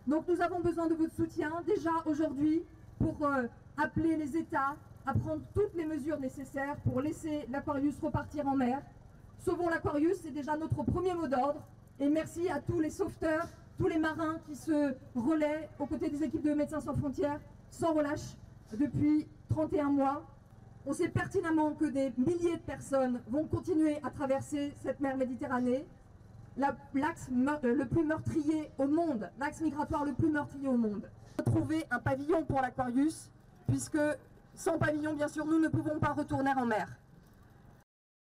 Donc nous avons besoin de votre soutien déjà aujourd'hui pour appeler les États à prendre toutes les mesures nécessaires pour laisser l'Aquarius repartir en mer. Sauvons l'Aquarius, c'est déjà notre premier mot d'ordre. Et merci à tous les sauveteurs, tous les marins qui se relaient aux côtés des équipes de Médecins sans frontières, sans relâche, depuis 31 mois. On sait pertinemment que des milliers de personnes vont continuer à traverser cette mer Méditerranée, l'axe le plus meurtrier au monde, l'axe migratoire le plus meurtrier au monde. Trouver un pavillon pour l'Aquarius, puisque sans pavillon, bien sûr, nous ne pouvons pas retourner en mer.